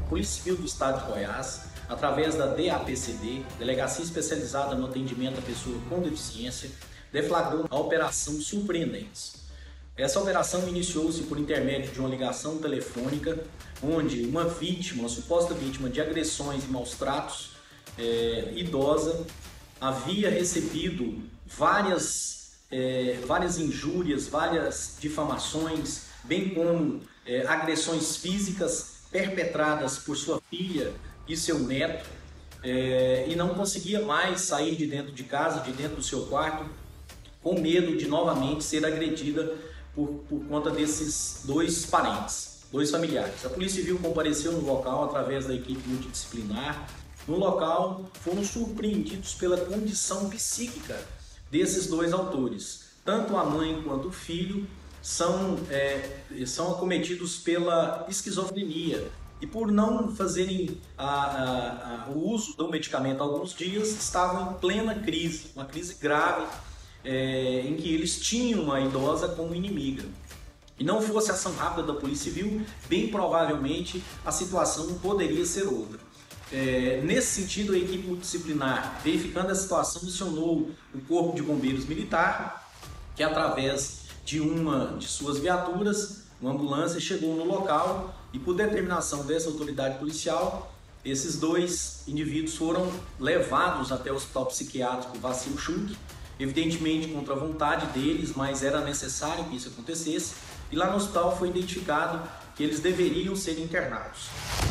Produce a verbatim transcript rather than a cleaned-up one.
Polícia Civil do Estado de Goiás, através da D A P C D, Delegacia Especializada no Atendimento à Pessoa com Deficiência, deflagrou a Operação Surpreendentes. Essa operação iniciou-se por intermédio de uma ligação telefônica, onde uma vítima, uma suposta vítima de agressões e maus tratos, é, idosa, havia recebido várias, é, várias injúrias, várias difamações, bem como é, agressões físicas perpetradas por sua filha e seu neto, é, e não conseguia mais sair de dentro de casa, de dentro do seu quarto, com medo de novamente ser agredida por, por conta desses dois parentes, dois familiares. A Polícia Civil compareceu no local através da equipe multidisciplinar. No local, foram surpreendidos pela condição psíquica desses dois autores. Tanto a mãe quanto o filho são, é, são acometidos pela esquizofrenia e, por não fazerem a, a, a, o uso do medicamento há alguns dias, estavam em plena crise, uma crise grave, é, em que eles tinham a idosa como inimiga. E não fosse a ação rápida da Polícia Civil, bem provavelmente a situação poderia ser outra. É, nesse sentido, a equipe multidisciplinar, verificando a situação, acionou o Corpo de Bombeiros Militar, que através de uma de suas viaturas, uma ambulância, chegou no local e, por determinação dessa autoridade policial, esses dois indivíduos foram levados até o Hospital Psiquiátrico Vacilo Schuch, evidentemente contra a vontade deles, mas era necessário que isso acontecesse, e lá no hospital foi identificado que eles deveriam ser internados.